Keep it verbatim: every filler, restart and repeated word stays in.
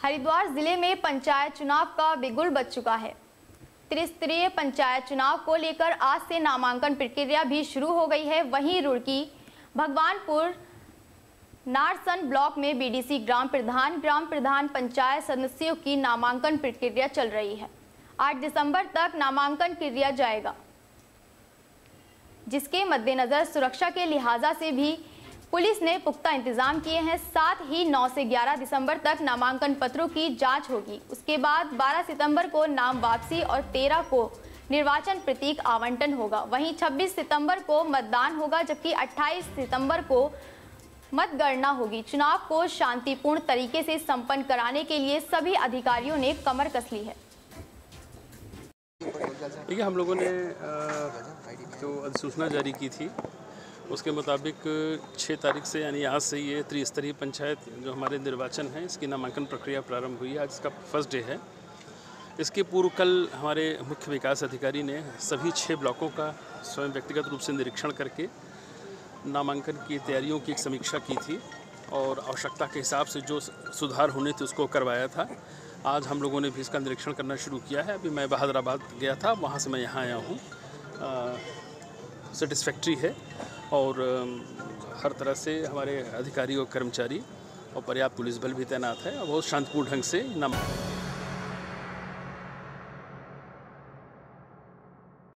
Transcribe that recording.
हरिद्वार जिले में पंचायत चुनाव का बिगुल बज चुका है। त्रिस्तरीय पंचायत चुनाव को लेकर आज से नामांकन प्रक्रिया भी शुरू हो गई है। वहीं रुड़की, भगवानपुर, नारसन ब्लॉक में बीडीसी ग्राम प्रधान, ग्राम प्रधान, पंचायत सदस्यों की नामांकन प्रक्रिया चल रही है। आठ दिसंबर तक नामांकन किया जाएगा, जिसके मद्देनजर सुरक्षा के लिहाजा से भी पुलिस ने पुख्ता इंतजाम किए हैं। साथ ही नौ से ग्यारह दिसंबर तक नामांकन पत्रों की जांच होगी। उसके बाद बारह सितंबर को नाम वापसी और तेरह को निर्वाचन प्रतीक आवंटन होगा। वहीं छब्बीस सितंबर को मतदान होगा, जबकि अट्ठाईस सितंबर को मतगणना होगी। चुनाव को शांतिपूर्ण तरीके से संपन्न कराने के लिए सभी अधिकारियों ने कमर कस ली है। देखिए, हम लोगों ने जो अधिसूचना जारी की थी उसके मुताबिक छः तारीख से यानी आज से ये त्रिस्तरीय पंचायत जो हमारे निर्वाचन है इसकी नामांकन प्रक्रिया प्रारंभ हुई है। आज इसका फर्स्ट डे है। इसके पूर्व कल हमारे मुख्य विकास अधिकारी ने सभी छः ब्लॉकों का स्वयं व्यक्तिगत रूप से निरीक्षण करके नामांकन की तैयारियों की एक समीक्षा की थी और आवश्यकता के हिसाब से जो सुधार होने थे उसको करवाया था। आज हम लोगों ने भी इसका निरीक्षण करना शुरू किया है। अभी मैं बहादुराबाद गया था, वहाँ से मैं यहाँ आया हूँ। सेटिस्फैक्ट्री है और हर तरह से हमारे अधिकारी और कर्मचारी और पर्याप्त पुलिस बल भी तैनात है और बहुत शांतिपूर्ण ढंग से नाम